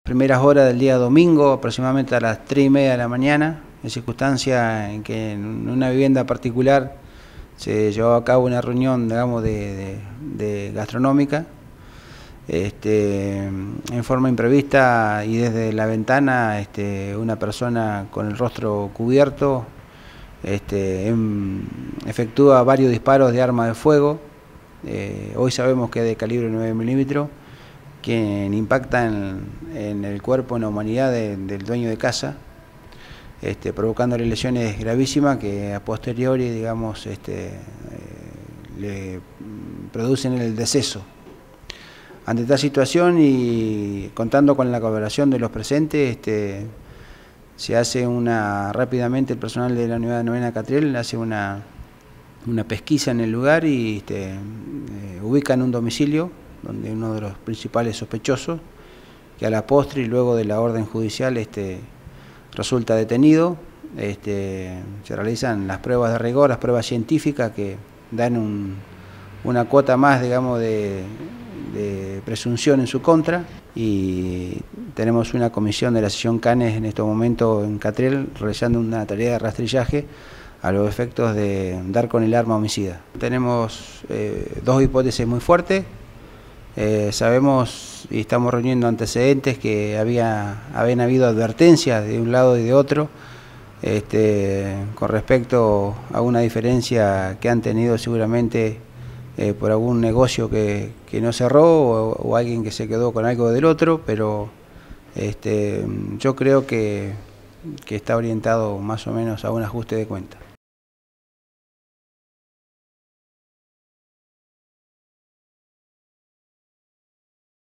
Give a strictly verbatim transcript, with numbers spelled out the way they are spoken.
primeras horas del día domingo, aproximadamente a las tres y media de la mañana, en circunstancia en que en una vivienda particular se llevaba a cabo una reunión, digamos, de, de, de gastronómica. Este, en forma imprevista y desde la ventana este, una persona con el rostro cubierto este, en, efectúa varios disparos de arma de fuego. Eh, hoy sabemos que es de calibre nueve milímetros, que impacta en, en el cuerpo, en la humanidad de, del dueño de casa, este, provocándole lesiones gravísimas que a posteriori, digamos, este, eh, le producen el deceso. Ante esta situación y contando con la colaboración de los presentes, este, se hace una, rápidamente el personal de la Unidad Novena Catriel hace una, una pesquisa en el lugar y este, eh, ubican un domicilio donde uno de los principales sospechosos, que a la postre y luego de la orden judicial este, resulta detenido. Este, se realizan las pruebas de rigor, las pruebas científicas que dan un, una cuota más, digamos, de de presunción en su contra, y tenemos una comisión de la sección Canes en este momento en Catriel realizando una tarea de rastrillaje a los efectos de dar con el arma homicida. Tenemos eh, dos hipótesis muy fuertes. Eh, sabemos y estamos reuniendo antecedentes que había, habían habido advertencias de un lado y de otro este, con respecto a una diferencia que han tenido seguramente Eh, por algún negocio que, que no cerró o, o alguien que se quedó con algo del otro, pero este, yo creo que, que está orientado más o menos a un ajuste de cuenta.